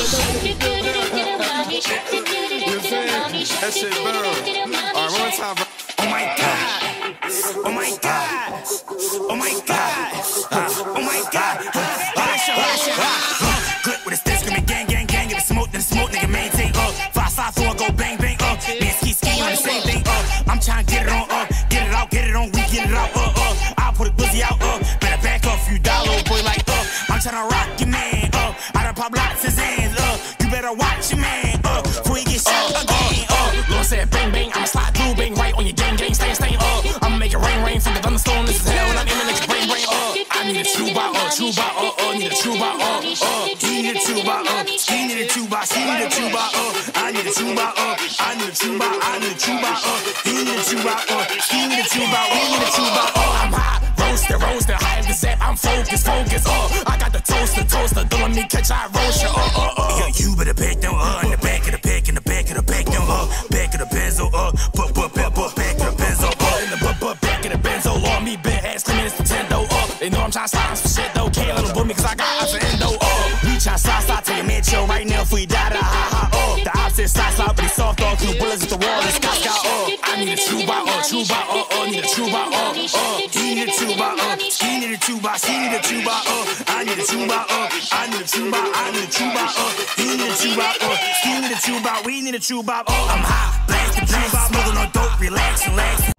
That shit burn. Alright, one more time. Oh my God. Oh my God. Oh my God. Oh my God. Good with a stick, screaming gang, gang, gang. If it's smoke, then smoke, nigga, maintain up. 5, 4, go bang, bang, up. Man, ski on the same thing, I'm trying to get it on, get it out, get it on, we get it out, I'll put a pussy out, better back off, you dollar boy, like, I'm trying to rock your man, I done pop lots his hands, you better watch your man, before he get shot again, Lord said bang, bang, I'ma slide through, bang, right on your gang, gang, stain, I'ma make it rain, rain, from the thunderstorm, this is hell, and I'm aiming at your brain, I need a true bot, need a true bot, he need a true bot, he need a true bot, she need a true bot, I need a true bot, I need a true bot, I need a true bot, he need a true bot, she need a true bot, we need a true bot, I'm hot, roaster, high as the zap, I'm focused, I got the toaster, don't let me catch, I roast you, Yo, you better back down, in the back of the back, in the back of the back down, back of the benzo, back of the benzo, in the back of the benzo, Lord, me bad ass, screaming it's Nintendo, they know I'm trying to slide some shit, though, can't let them book me, cause I got eyes for endo, we try to slide, take a man chill right now, if we die, the opposite side, but he's soft, two bullets at the wall, it's got, I need a true bot, need a true bot, he need a true bot, he need a true bot, she need a true bot, I need a true bot, I need a true bot, I need a true bot, he need a true bot, he need a true bot, we need a true bot, I'm high, blast, smoking on dope, relax.